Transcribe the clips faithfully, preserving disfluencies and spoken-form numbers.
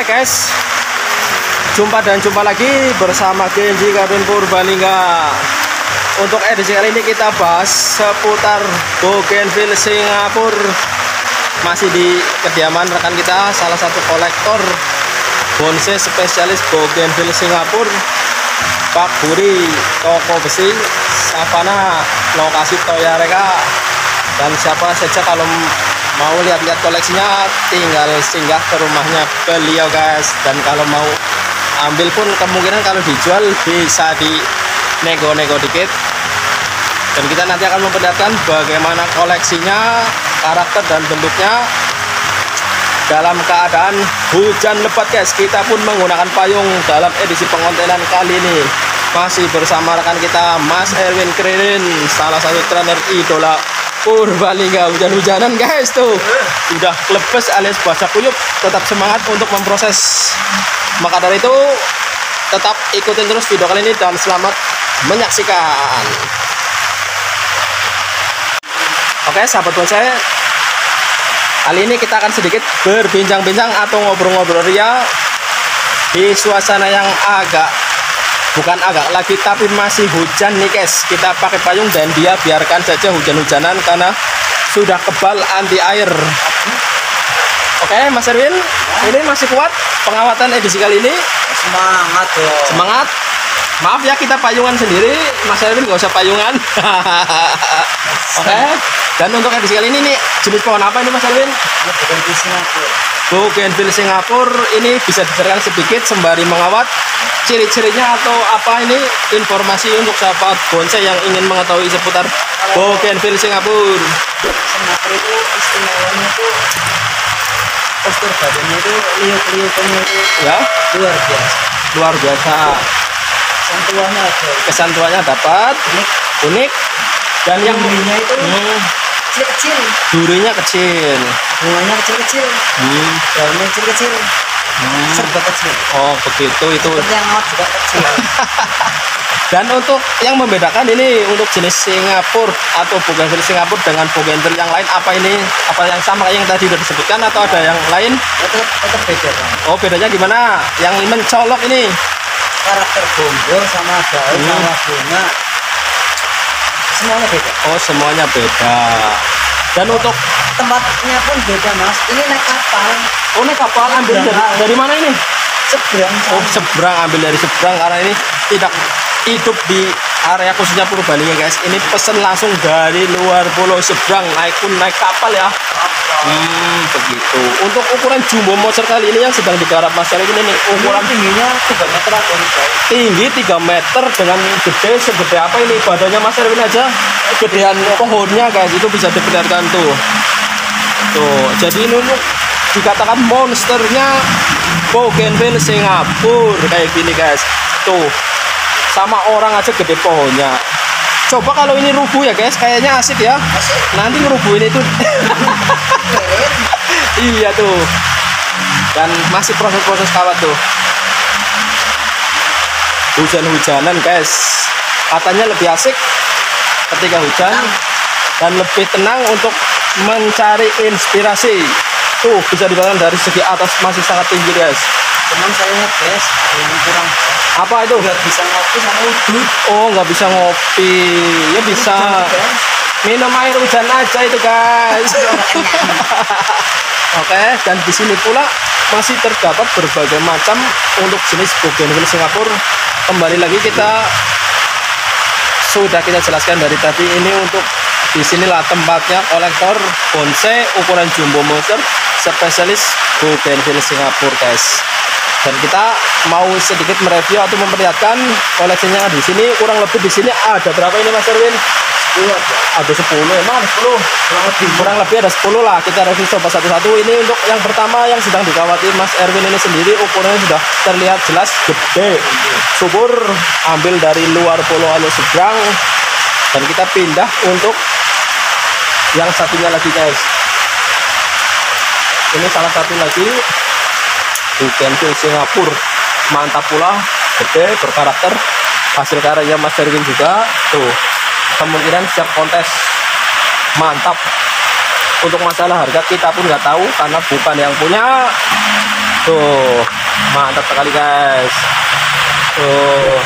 guys, jumpa dan jumpa lagi bersama Genji Kevin Purbalingga. Untuk edisi kali ini kita bahas seputar bougainville Singapura. Masih di kediaman rekan kita, salah satu kolektor bonsai spesialis bougainville Singapura, Pak Buri, toko besi Savana, lokasi Toyareka. Dan siapa saja kalau mau lihat-lihat koleksinya tinggal singgah ke rumahnya beliau guys. Dan kalau mau ambil pun kemungkinan kalau dijual bisa di nego-nego dikit. Dan kita nanti akan memperlihatkan bagaimana koleksinya, karakter dan bentuknya dalam keadaan hujan lebat guys. Kita pun menggunakan payung dalam edisi pengontenan kali ini. Masih bersama rekan kita Mas Erwin Kririn, salah satu trainer idola Purbalingga. Hujan-hujanan guys tuh, udah klebes alias basah kuyup, tetap semangat untuk memproses. Maka dari itu tetap ikutin terus video kali ini dan selamat menyaksikan. Oke sahabat bonsai, kali ini kita akan sedikit berbincang-bincang atau ngobrol-ngobrol ria di suasana yang agak bukan agak lagi tapi masih hujan nih guys. Kita pakai payung dan dia biarkan saja hujan-hujanan karena sudah kebal anti air. Oke Mas Erwin, ini masih kuat pengawatan edisi kali ini? Semangat dong. Semangat. Maaf ya kita payungan sendiri, Mas Erwin nggak usah payungan. Oke. Dan untuk edisi kali ini nih jenis pohon apa ini Mas Erwin? Bougainville Singapura. Bougainville Singapura. Ini bisa diceritakan sedikit sembari mengawat ciri-cirinya atau apa ini informasi untuk sahabat bonsai yang ingin mengetahui seputar Bougainville Singapura. Singapura itu istimewanya tuh postur badannya itu liuk-liukannya itu Ya, luar biasa. luar biasa. Sentuhannya ada. Kesan tuanya dapat Unik. unik dan yang Durinya itu hmm, kecil-kecil. durinya kecil. Bunganya kecil-kecil. Hmm, Daunnya kecil-kecil. hmm. Serba kecil. Oh begitu itu. Seperti yang awet juga kecil. Dan untuk yang membedakan ini untuk jenis Singapura atau bougainville Singapura dengan bougainville yang lain apa ini? Apa yang sama yang tadi sudah disebutkan atau ada yang lain? Itu tetap beda kan. Oh bedanya gimana? Yang mencolok ini? Karakter bonggol sama daun Hmm. sama bunga semuanya beda. Oh semuanya beda. Dan untuk Tempatnya pun beda mas. Ini naik kapal. oh ini kapal ambil dari, dari mana ini? Seberang. Oh seberang, ambil dari seberang karena ini tidak hidup di area khususnya Purbalingga guys. Ini pesen langsung dari luar pulau seberang, naik pun naik kapal ya. Hmm begitu. Untuk ukuran jumbo monster kali ini yang sedang digarap Mas Erwin ini ukuran Ukuran tingginya tiga meter atau lebih. tinggi tiga meter dengan gede segede apa ini badannya Mas Erwin aja, gedean pohonnya guys, itu bisa diperlihatkan tuh. Tuh, jadi ini untuk dikatakan monsternya Bougainville Singapura kayak gini guys. Tuh, sama orang aja gede pohonnya. Coba kalau ini rubuh ya guys, kayaknya asik ya. Masih Nanti ngerubuhin itu. keren. Iya tuh. Dan masih proses-proses kawat tuh. Hujan-hujanan guys. Katanya lebih asik ketika hujan dan lebih tenang untuk mencari inspirasi. Tuh bisa dikatakan dari segi atas masih sangat tinggi guys. Cuman saya guys ada yang kurang. Apa itu? Nggak bisa ngopi sama udut. Oh nggak bisa ngopi. Ya bisa minum air hujan aja itu guys. Oke, dan di sini pula masih terdapat berbagai macam untuk jenis bougainville Singapura. Kembali lagi kita sudah kita jelaskan dari tadi, ini untuk disinilah tempatnya kolektor bonsai ukuran jumbo monster spesialis bougainville Singapura guys. Dan kita mau sedikit mereview atau memperlihatkan koleksinya di sini. Kurang lebih di sini ada berapa ini Mas Erwin? sepuluh. Ada sepuluh, emang ada sepuluh. Kurang lebih. Kurang lebih ada sepuluh lah. Kita review coba satu-satu. Ini untuk yang pertama yang sedang dikawati Mas Erwin ini sendiri, ukurannya sudah terlihat jelas gede. Subur, ambil dari luar pulau Alo seberang. Dan kita pindah untuk yang satunya lagi guys. Ini salah satu lagi bougainville Singapura, mantap pula, gede, berkarakter, hasil karya Mas Erwin juga. Tuh, kemungkinan siap kontes, mantap. Untuk masalah harga kita pun nggak tahu karena bukan yang punya. Tuh, mantap sekali guys. Tuh.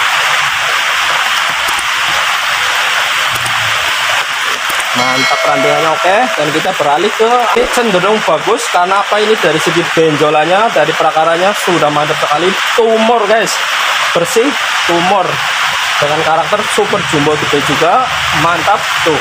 Mantap rantingannya, oke. Dan kita beralih ke ini cenderung bagus karena apa, ini dari segi benjolannya, dari prakaranya sudah mantap sekali. Tumor guys, bersih, tumor dengan karakter super jumbo gede juga, mantap tuh.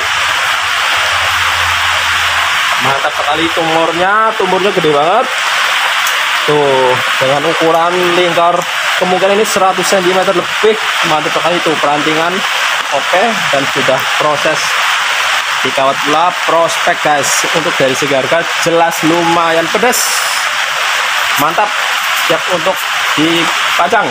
Mantap sekali tumornya, tumornya gede banget. Tuh, dengan ukuran lingkar kemungkinan ini seratus sentimeter lebih, mantap sekali tuh perantingan. Oke, dan sudah proses dikawat pula prospek guys. Untuk dari segi harga jelas lumayan pedas, mantap, siap untuk dipajang.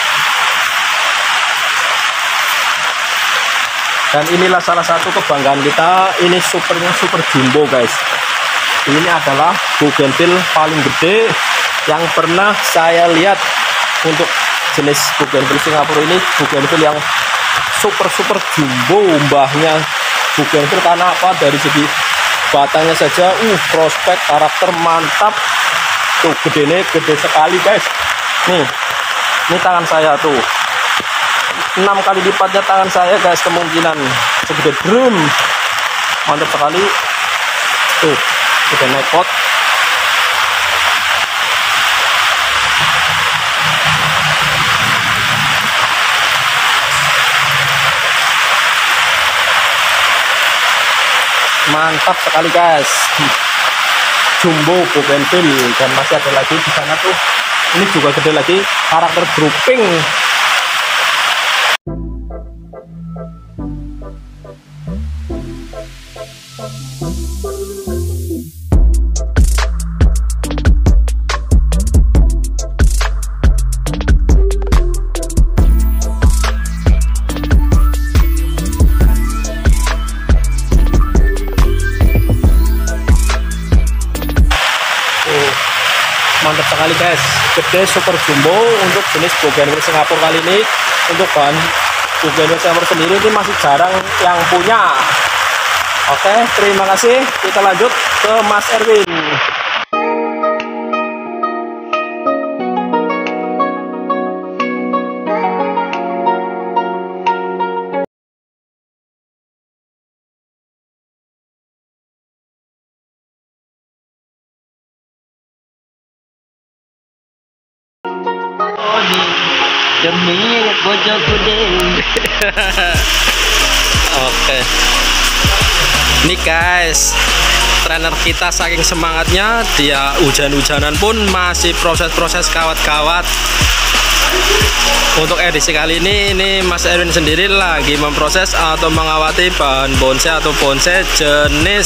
Dan inilah salah satu kebanggaan kita, ini supernya super jumbo guys. Ini adalah bougainville paling gede yang pernah saya lihat. Untuk jenis bougainville Singapura ini bougainville yang super super jumbo, mbahnya bougainville. Karena apa, dari segi batangnya saja uh prospek karakter mantap tuh, gedenya gede sekali guys. Nih, ini tangan saya tuh enam kali lipatnya tangan saya guys, kemungkinan segede drum, mantap sekali tuh, udah naik pot. Mantap sekali guys, jumbo bougainville. Dan masih ada lagi di sana tuh, ini juga gede lagi, karakter grouping. Mantap sekali guys, gede super jumbo untuk jenis bougainville Singapura kali ini. Untuk bahan bougainville Singapura sendiri ini masih jarang yang punya. Oke, terima kasih. Kita lanjut ke Mas Erwin. Demi bojoku deh. Oke, ini guys, trainer kita saking semangatnya, dia hujan-hujanan pun masih proses-proses kawat-kawat. Untuk edisi kali ini, ini Mas Erwin sendiri lagi memproses atau mengawati bahan bonsai atau bonsai jenis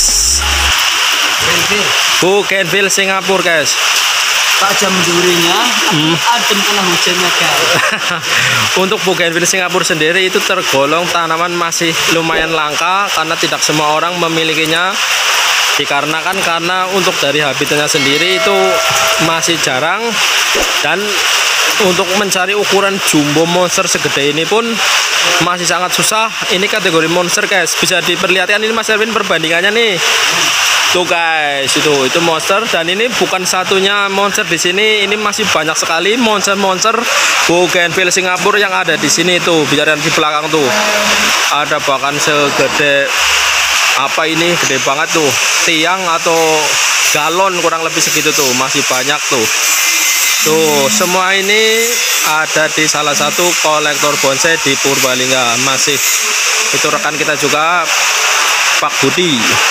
bougainville Singapura guys. Tajam durinya, Hmm. adem kena hujannya guys. Untuk bougainville Singapura sendiri itu tergolong tanaman masih lumayan langka karena tidak semua orang memilikinya. Dikarenakan karena untuk dari habitatnya sendiri itu masih jarang, dan untuk mencari ukuran jumbo monster segede ini pun masih sangat susah. Ini kategori monster guys, bisa diperlihatkan ini Mas Erwin perbandingannya nih. Tuh guys, itu itu monster, dan ini bukan satunya monster di sini, ini masih banyak sekali monster-monster bougainville Singapura yang ada di sini tuh. Bicara di belakang tuh, ada bahkan segede apa ini, gede banget tuh, tiang atau galon kurang lebih segitu tuh, masih banyak tuh. Tuh, semua ini ada di salah satu kolektor bonsai di Purbalingga. Masih itu rekan kita juga, Pak Budi.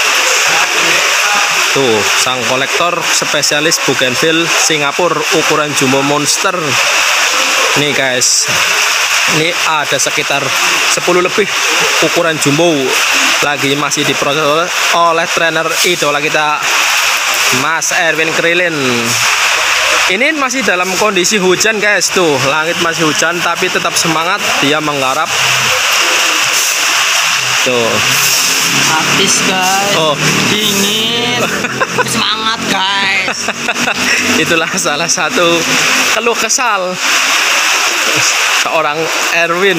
Tuh, sang kolektor spesialis bougainville Singapura ukuran jumbo monster. Nih guys, ini ada sekitar sepuluh lebih ukuran jumbo, lagi masih diproses oleh trainer idola kita Mas Erwin Krilin. Ini masih dalam kondisi hujan guys, tuh langit masih hujan tapi tetap semangat dia menggarap. Tuh. Habis guys. Oh, dingin. Semangat guys. itulah salah satu keluh kesal seorang Erwin.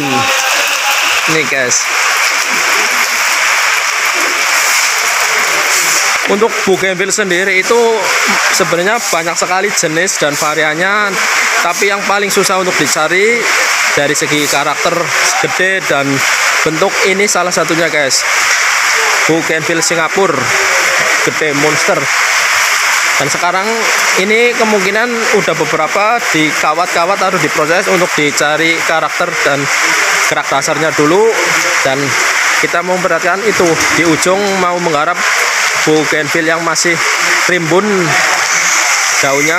Nih guys. Untuk bougainville sendiri itu sebenarnya banyak sekali jenis dan variannya, tapi yang paling susah untuk dicari dari segi karakter gede dan bentuk ini salah satunya guys. Bougainville Singapura gede monster. Dan sekarang ini kemungkinan udah beberapa di kawat-kawat harus diproses untuk dicari karakter dan gerak dasarnya dulu. Dan kita mau memperhatikan itu di ujung mau menggarap bougainville yang masih rimbun daunnya,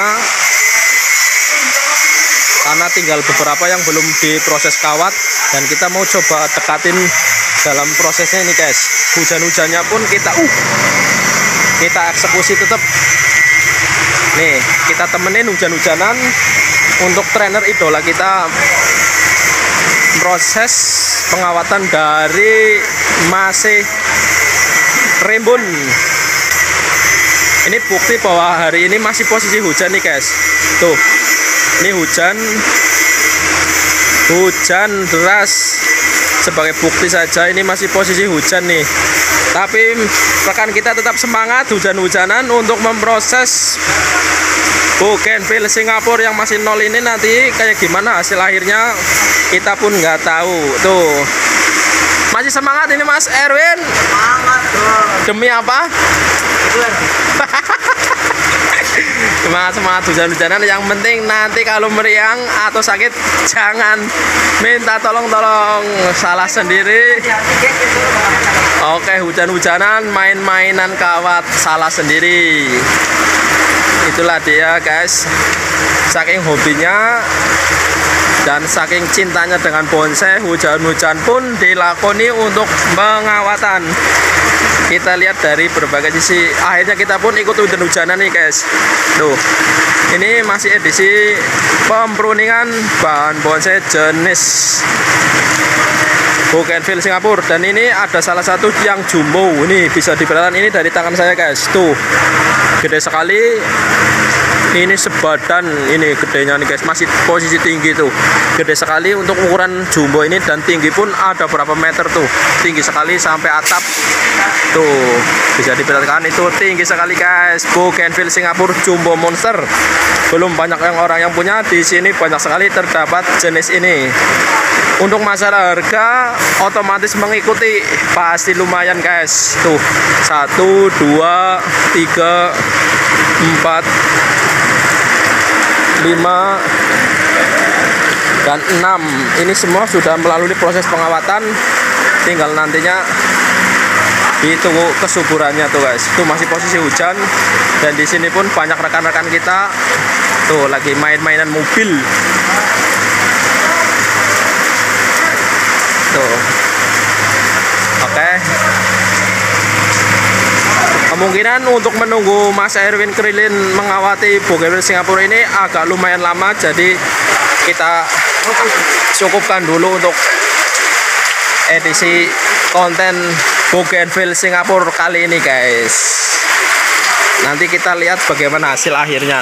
karena tinggal beberapa yang belum diproses kawat. Dan kita mau coba dekatin dalam prosesnya ini guys. Hujan-hujannya pun kita uh kita eksekusi tetap. Nih, kita temenin hujan-hujanan untuk trainer idola kita proses pengawatan dari masih rimbun. Ini bukti bahwa hari ini masih posisi hujan nih guys. Tuh, ini hujan, hujan deras. Sebagai bukti saja ini masih posisi hujan nih. Tapi rekan kita tetap semangat hujan-hujanan untuk memproses bougainville Singapura yang masih nol ini. Nanti kayak gimana hasil akhirnya kita pun nggak tahu. Tuh, masih semangat ini Mas Erwin. Semangat bro. Demi apa? Semangat semangat hujan-hujanan. Yang penting nanti kalau meriang atau sakit jangan minta tolong-tolong, salah sendiri. Oke, hujan-hujanan, main-mainan kawat, salah sendiri. Itulah dia guys, saking hobinya dan saking cintanya dengan bonsai, hujan-hujan pun dilakoni untuk pengawatan. Kita lihat dari berbagai sisi. Akhirnya kita pun ikut hujan-hujanan nih guys. Tuh, ini masih edisi pempruningan bahan bonsai jenis bougainville Singapura. Dan ini ada salah satu yang jumbo. Ini bisa diperhatikan, ini dari tangan saya guys. Tuh, gede sekali. Ini sebadan, ini gedenya nih guys, masih posisi tinggi tuh, gede sekali untuk ukuran jumbo ini. Dan tinggi pun ada berapa meter tuh, tinggi sekali sampai atap tuh, bisa diperhatikan itu tinggi sekali guys. Bougainville Singapura jumbo monster, belum banyak yang orang yang punya. Di sini banyak sekali terdapat jenis ini. Untuk masalah harga otomatis mengikuti, pasti lumayan guys. Tuh, satu, dua, tiga, empat, lima, dan enam. Ini semua sudah melalui proses pengawatan, tinggal nantinya ditunggu kesuburannya tuh guys. Tuh masih posisi hujan, dan di sini pun banyak rekan-rekan kita tuh lagi main-mainan mobil. Tuh. Oke. Kemungkinan untuk menunggu Mas Erwin Krilin mengawati bougainville Singapura ini agak lumayan lama, jadi kita cukupkan dulu untuk edisi konten bougainville Singapura kali ini guys. Nanti kita lihat bagaimana hasil akhirnya.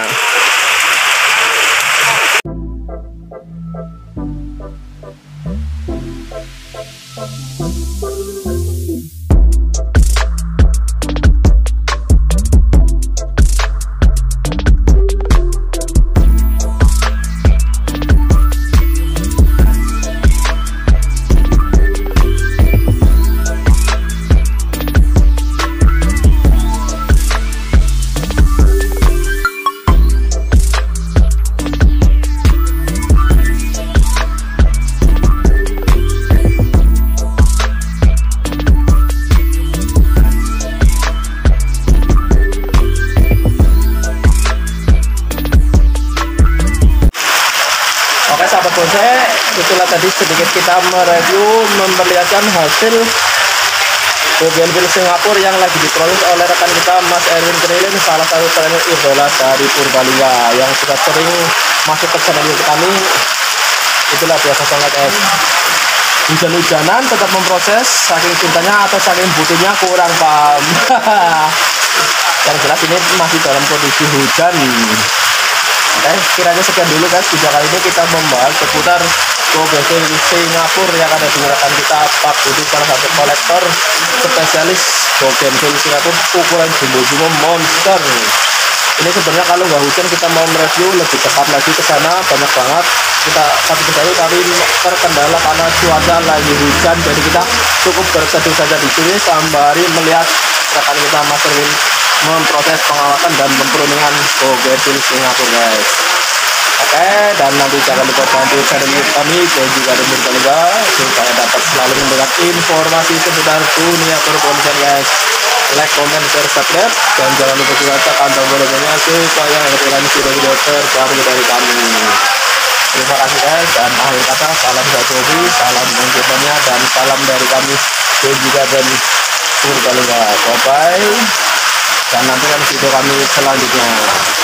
Oke sahabat bonsai, itulah tadi sedikit kita mereview, memperlihatkan hasil bougainville Singapura yang lagi diproses oleh rekan kita Mas Erwin Krilin, salah satu trainer idola dari Purbalingga yang sudah sering masuk ke channel YouTube kami. Itulah biasa banget guys, hujan-hujanan tetap memproses, saking cintanya atau saking butuhnya kurang paham. Yang jelas ini masih dalam kondisi hujan. Oke, kiranya sekian dulu guys, video kali ini kita membahas seputar Go Genfil Singapura yang ada di rekan kita Pak Budi, salah satu kolektor spesialis Go Genfil Singapura ukuran jumbo-jumbo monster. Ini sebenarnya kalau nggak hujan kita mau mereview lebih tepat lagi ke sana, banyak banget kita satu persatu, tapi terkendala karena cuaca lagi hujan, jadi kita cukup berteduh saja di sini sembari melihat rekan kita Mas Erwin memproses pengawasan dan pemproningan Go Genfil Singapura guys. Oke, dan nanti jangan lupa bantu channel YouTube kami Genji Garden Purbalingga supaya dapat selalu mendapat informasi seputar dunia perpolisian guys. Like, comment, share, subscribe, dan jangan lupa juga tekan tombol loncengnya supaya ketinggalan video-video terbaru dari kami. Terima kasih guys, dan akhir kata salam satu hobi, salam menjadinya, dan salam dari kami Genji Garden Purbalingga. Bye bye, dan nantikan video kami selanjutnya.